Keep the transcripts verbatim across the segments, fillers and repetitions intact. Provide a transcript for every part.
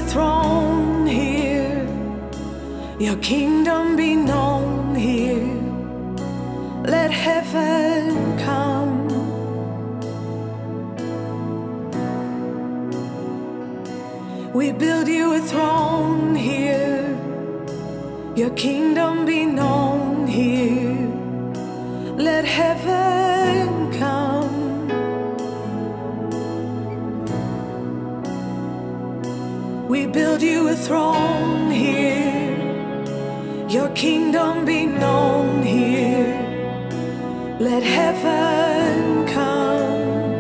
throne here, your kingdom be known here. Let heaven come. We build you a throne here, your kingdom be known here. Let heaven come. We build you a throne here, your kingdom be known here. Let heaven come.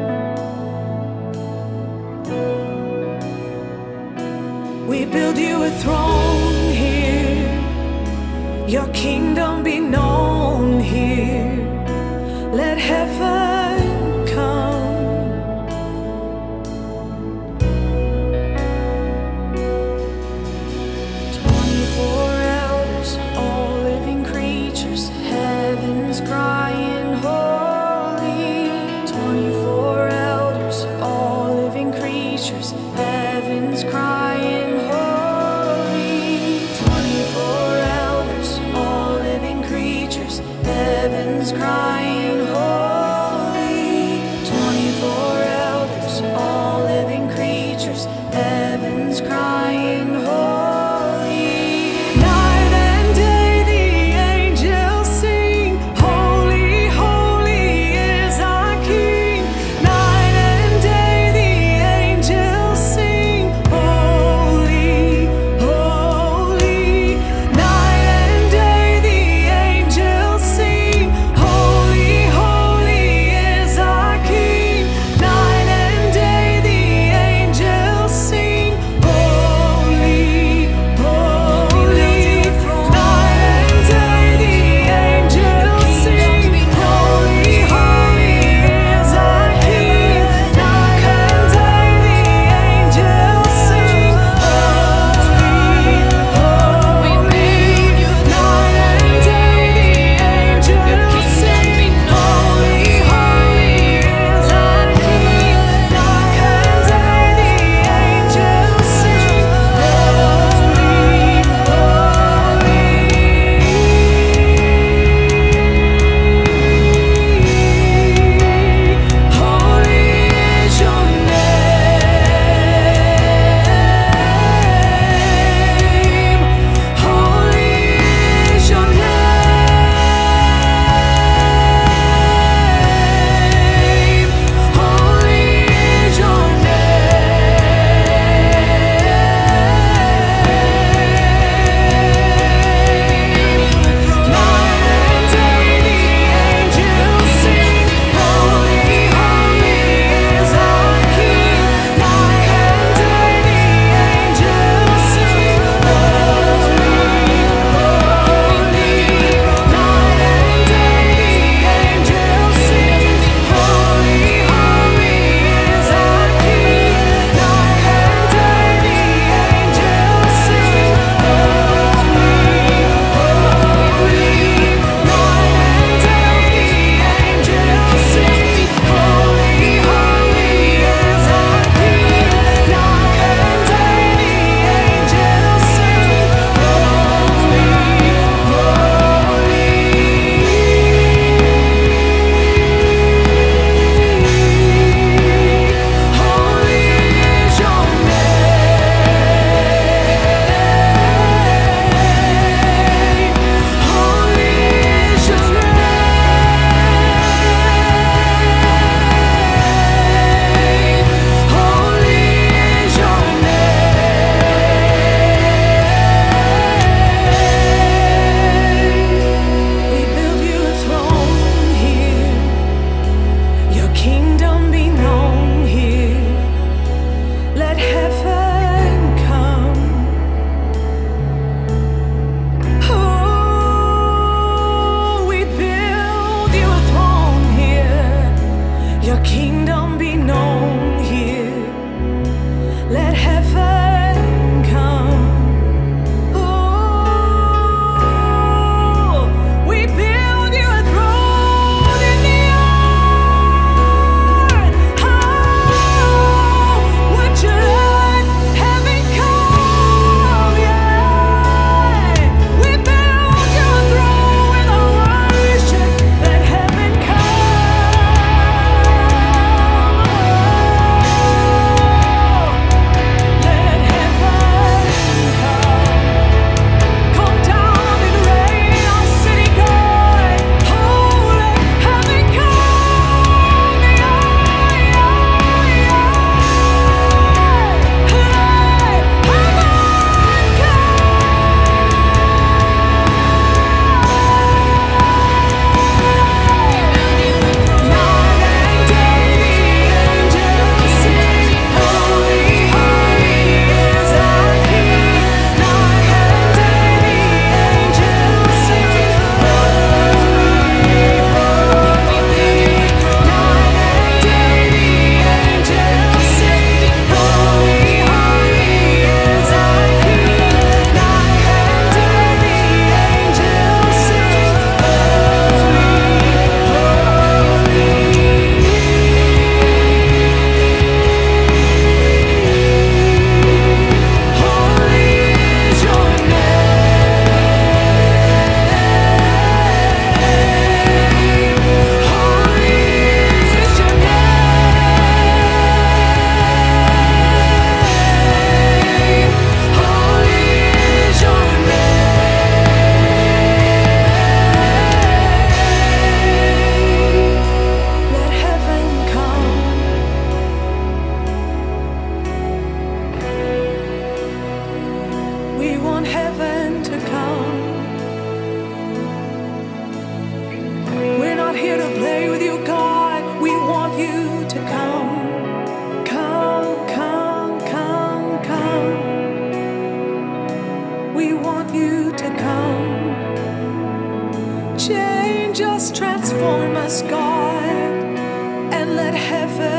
We build you a throne here, your kingdom be known here. Let heaven come. Twenty-four elders, all living creatures, heaven's crying holy. Twenty-four elders, all living creatures, heaven's crying holy. Twenty-four elders, all living creatures, heaven's crying holy. Twenty-four elders, all living creatures, heaven's crying holy. Night and day the angels sing, holy, holy is our King. Night and day the angels sing, holy, holy. Night and day the angels sing, holy, holy is our King. Night heaven.